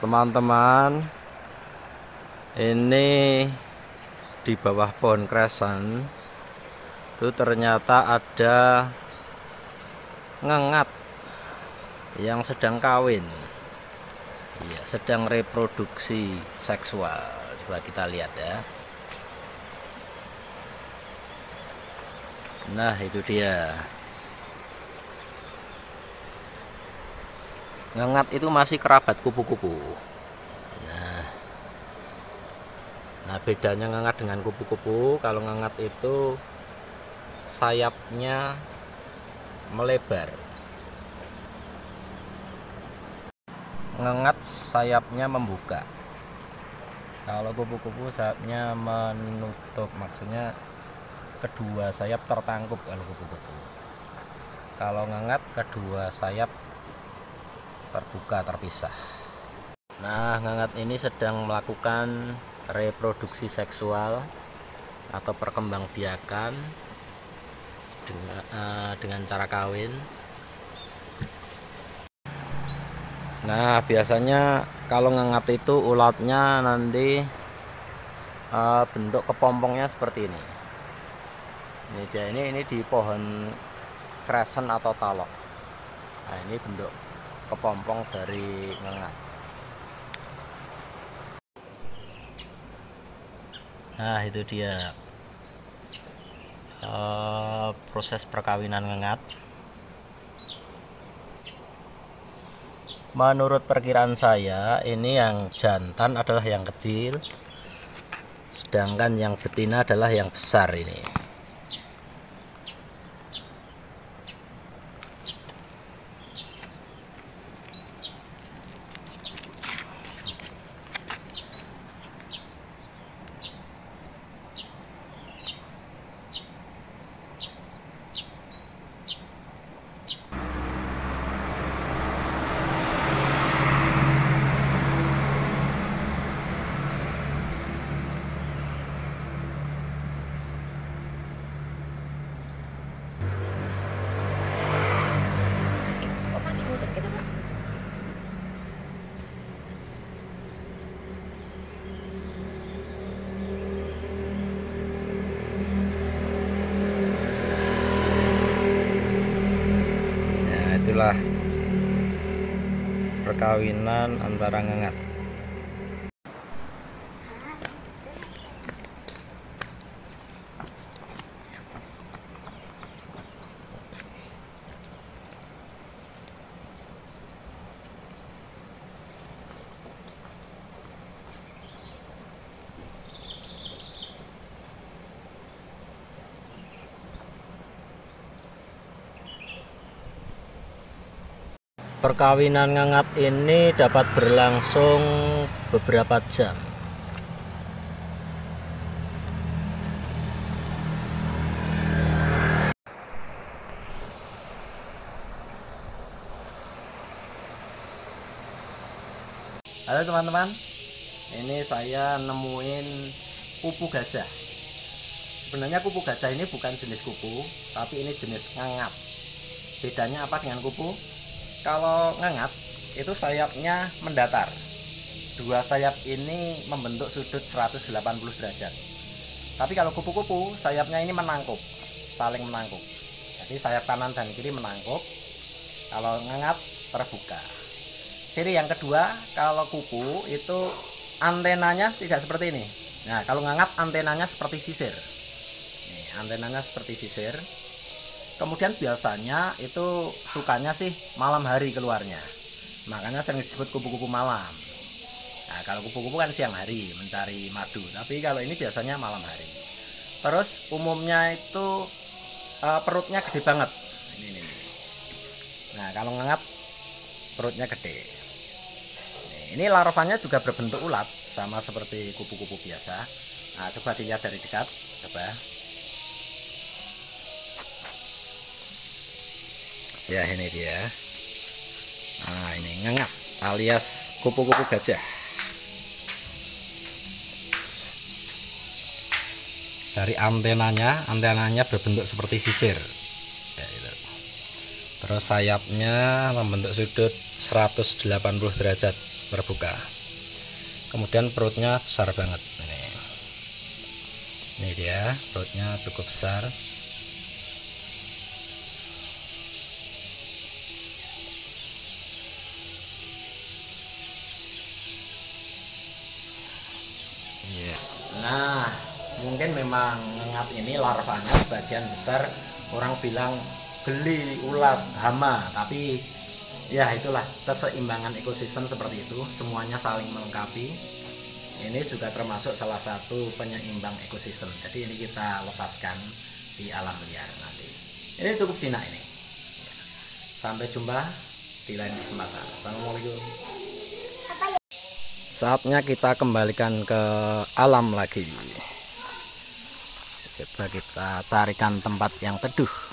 Teman-teman, ini di bawah pohon kresan itu ternyata ada ngengat yang sedang kawin. Iya, sedang reproduksi seksual. Coba kita lihat ya. Nah, itu dia. Ngengat itu masih kerabat kupu-kupu. Nah, bedanya ngengat dengan kupu-kupu, kalau ngengat itu sayapnya melebar. Ngengat sayapnya membuka. Kalau kupu-kupu sayapnya menutup, maksudnya kedua sayap tertangkup kalau kupu-kupu. Kalau ngengat kedua sayap terbuka, terpisah. Nah, ngengat ini sedang melakukan reproduksi seksual atau perkembangbiakan dengan cara kawin. Nah, biasanya kalau ngengat itu ulatnya nanti bentuk kepompongnya seperti ini. Ini dia, ini di pohon kresen atau talok. Nah, ini bentuk kepompong dari ngengat. Nah, itu dia proses perkawinan ngengat. Menurut perkiraan saya, ini yang jantan adalah yang kecil, sedangkan yang betina adalah yang besar ini. Itulah perkawinan antara ngengat. Perkawinan ngengat ini dapat berlangsung beberapa jam. Halo teman-teman, ini saya nemuin kupu gajah. Sebenarnya kupu gajah ini bukan jenis kupu, tapi ini jenis ngengat. Bedanya apa dengan kupu? Kalau ngengat itu sayapnya mendatar. Dua sayap ini membentuk sudut 180 derajat. Tapi kalau kupu-kupu sayapnya ini menangkup, saling menangkup. Jadi sayap kanan dan kiri menangkup. Kalau ngengat terbuka. Ciri yang kedua, kalau kupu itu antenanya tidak seperti ini. Nah, kalau ngengat antenanya seperti sisir. Nih, antenanya seperti sisir. Kemudian biasanya itu sukanya sih malam hari keluarnya, makanya sering disebut kupu-kupu malam. Nah, kalau kupu-kupu kan siang hari mencari madu, tapi kalau ini biasanya malam hari. Terus umumnya itu perutnya gede banget. Ini. Nah, kalau ngengat perutnya gede. Ini larvanya juga berbentuk ulat, sama seperti kupu-kupu biasa. Nah, coba dilihat dari dekat, coba. Ya, ini dia. Nah, ini ngengat alias kupu-kupu gajah. Dari antenanya berbentuk seperti sisir. Ya, itu. Terus sayapnya membentuk sudut 180 derajat terbuka. Kemudian perutnya besar banget. Ini dia, perutnya cukup besar. Nah, mungkin memang ngengat ini larvanya sebagian besar orang bilang geli, ulat, hama, tapi ya itulah keseimbangan ekosistem seperti itu, semuanya saling melengkapi. Ini juga termasuk salah satu penyeimbang ekosistem. Jadi ini kita lepaskan di alam liar nanti. Ini cukup jinak ini. Sampai jumpa di lain kesempatan. Assalamualaikum. Saatnya kita kembalikan ke alam lagi. Coba kita carikan tempat yang teduh.